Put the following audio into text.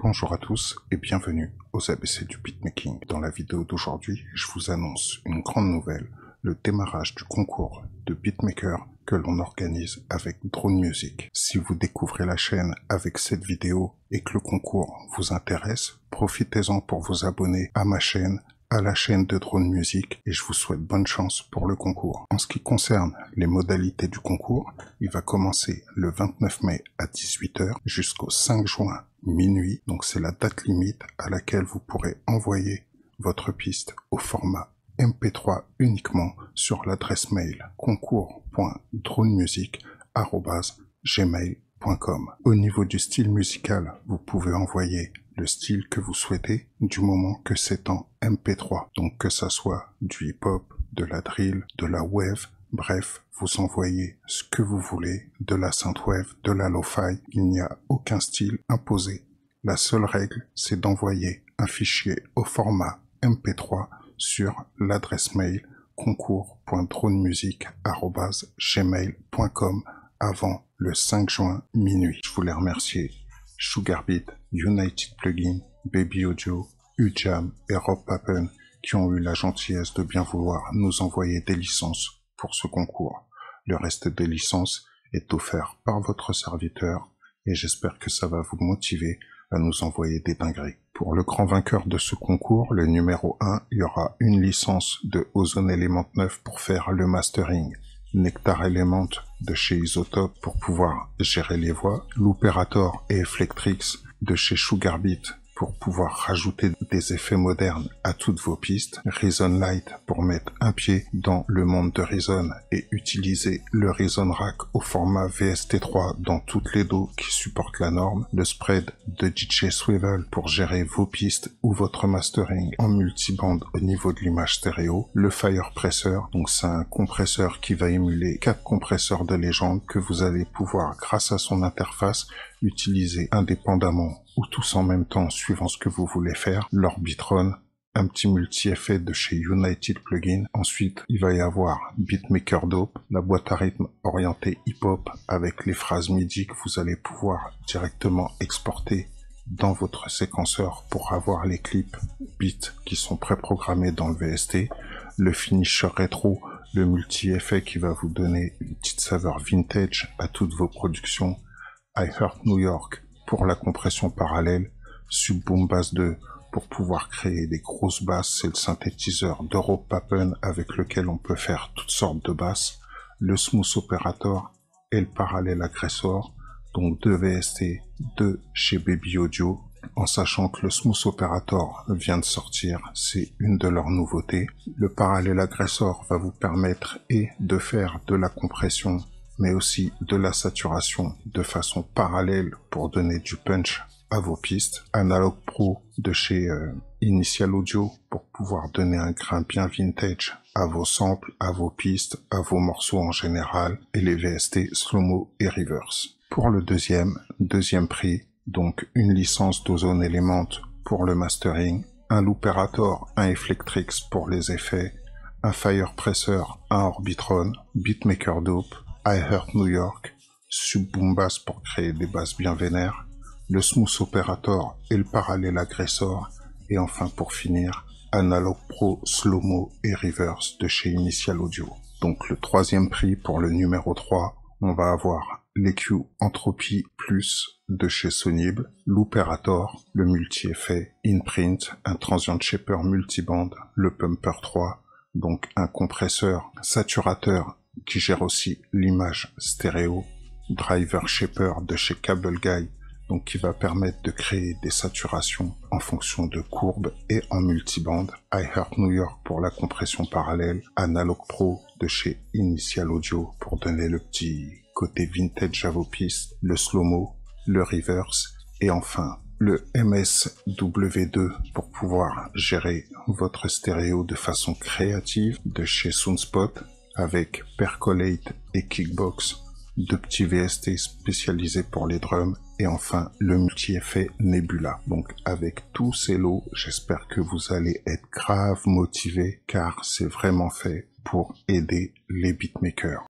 Bonjour à tous et bienvenue aux ABC du beatmaking. Dans la vidéo d'aujourd'hui, je vous annonce une grande nouvelle, le démarrage du concours de beatmaker que l'on organise avec Drone Music. Si vous découvrez la chaîne avec cette vidéo et que le concours vous intéresse, profitez-en pour vous abonner à ma chaîne, à la chaîne de Drone Music, et je vous souhaite bonne chance pour le concours. En ce qui concerne les modalités du concours, il va commencer le 29 mai à 18 h jusqu'au 5 juin minuit, donc c'est la date limite à laquelle vous pourrez envoyer votre piste au format MP3 uniquement sur l'adresse mail concours.dronemusic@gmail.com. Au niveau du style musical, vous pouvez envoyer le style que vous souhaitez du moment que c'est en MP3. Donc que ça soit du hip-hop, de la drill, de la wave, bref, vous envoyez ce que vous voulez, de la synthwave, de la lo-fi, il n'y a aucun style imposé. La seule règle, c'est d'envoyer un fichier au format MP3 sur l'adresse mail concours.dronemusic@gmail.com avant le 5 juin minuit. Je voulais remercier Sugarbeat, United Plugin, Baby Audio, Ujam et Rob Papen qui ont eu la gentillesse de bien vouloir nous envoyer des licences pour ce concours. Le reste des licences est offert par votre serviteur et j'espère que ça va vous motiver à nous envoyer des dingueries. Pour le grand vainqueur de ce concours, le numéro 1, il y aura une licence de Ozone Element 9 pour faire le mastering, Nectar Element de chez Isotope pour pouvoir gérer les voix, Looperator et Efflectrix de chez Sugarbeat pour pouvoir rajouter des effets modernes à toutes vos pistes, Reason Light pour mettre un pied dans le monde de Reason et utiliser le Reason Rack au format VST3 dans toutes les DAW qui supportent la norme, le Spread de DJ Swivel pour gérer vos pistes ou votre mastering en multiband au niveau de l'image stéréo, le Firepresser, donc c'est un compresseur qui va émuler 4 compresseurs de légende que vous allez pouvoir, grâce à son interface, utiliser indépendamment ou tous en même temps suivant ce que vous voulez faire, l'Orbitron, un petit multi-effet de chez United Plugin. Ensuite, il va y avoir Beatmaker Dope, la boîte à rythme orientée hip-hop avec les phrases MIDI que vous allez pouvoir directement exporter dans votre séquenceur pour avoir les clips beats qui sont préprogrammés dans le VST, le Finisher Retro, le multi-effet qui va vous donner une petite saveur vintage à toutes vos productions, I Heart New York pour la compression parallèle, Sub Boom Bass 2 pour pouvoir créer des grosses basses, c'est le synthétiseur de Rob Papen avec lequel on peut faire toutes sortes de basses, le Smooth Operator et le Parallel Aggressor, donc 2 VST, 2 chez Baby Audio, en sachant que le Smooth Operator vient de sortir, c'est une de leurs nouveautés. Le Parallel Aggressor va vous permettre de faire de la compression mais aussi de la saturation de façon parallèle pour donner du punch à vos pistes. Analog Pro de chez Initial Audio pour pouvoir donner un grain bien vintage à vos samples, à vos pistes, à vos morceaux en général, et les VST Slow-Mo et Reverse. Pour le deuxième prix, donc une licence d'Ozone Element pour le mastering, un Looperator, un Efflectrix pour les effets, un Firepresser, un Orbitron, Beatmaker Dope, I Heart New York, Sub Boom Bass pour créer des basses bien vénères, le Smooth Operator et le Parallel Aggressor, et enfin pour finir, Analog Pro, Slow-Mo et Reverse de chez Initial Audio. Donc le troisième prix pour le numéro 3, on va avoir l'EQ Entropy Plus de chez Sonible, l'Operator, le multi-effet Inprint, un Transient Shaper multiband, le Pumper 3, donc un compresseur saturateur qui gère aussi l'image stéréo, Driver Shaper de chez Cable Guy, donc qui va permettre de créer des saturations en fonction de courbes et en multiband, I Heart New York pour la compression parallèle, Analog Pro de chez Initial Audio pour donner le petit côté vintage à vos pistes, le slow-mo, le reverse et enfin le MSW2 pour pouvoir gérer votre stéréo de façon créative de chez Soundspot avec Percolate et Kickbox, 2 petits VST spécialisés pour les drums et enfin le multi-effet Nebula. Donc avec tous ces lots, j'espère que vous allez être grave motivés car c'est vraiment fait pour aider les beatmakers.